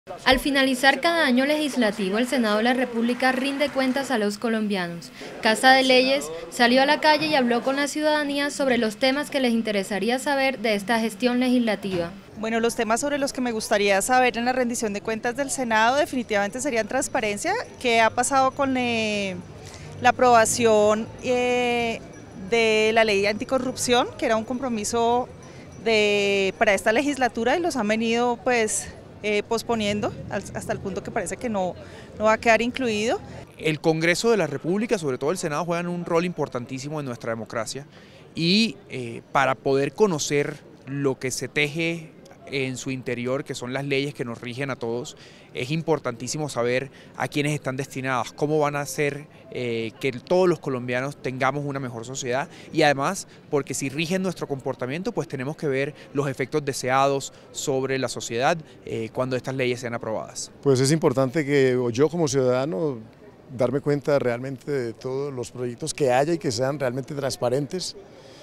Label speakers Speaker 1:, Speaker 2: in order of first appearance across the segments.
Speaker 1: Al finalizar cada año legislativo, el Senado de la República rinde cuentas a los colombianos. Casa de Leyes salió a la calle y habló con la ciudadanía sobre los temas que les interesaría saber de esta gestión legislativa.
Speaker 2: Bueno, los temas sobre los que me gustaría saber en la rendición de cuentas del Senado definitivamente serían transparencia, qué ha pasado con la aprobación de la ley anticorrupción, que era un compromiso para esta legislatura, y los han venido posponiendo hasta el punto que parece que no va a quedar incluido.
Speaker 3: El Congreso de la República, sobre todo el Senado, juegan un rol importantísimo en nuestra democracia y para poder conocer lo que se teje en su interior, que son las leyes que nos rigen a todos, es importantísimo saber a quiénes están destinadas, cómo van a hacer que todos los colombianos tengamos una mejor sociedad, y además porque si rigen nuestro comportamiento, pues tenemos que ver los efectos deseados sobre la sociedad cuando estas leyes sean aprobadas.
Speaker 4: Pues es importante que yo como ciudadano darme cuenta realmente de todos los proyectos que haya y que sean realmente transparentes,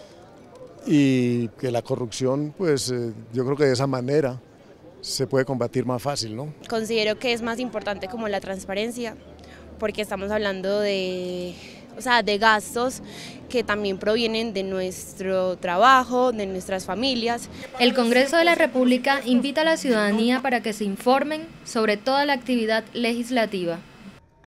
Speaker 4: y que la corrupción, pues yo creo que de esa manera se puede combatir más fácil, ¿no?
Speaker 5: Considero que es más importante como la transparencia, porque estamos hablando de gastos que también provienen de nuestro trabajo, de nuestras familias.
Speaker 1: El Congreso de la República invita a la ciudadanía para que se informen sobre toda la actividad legislativa.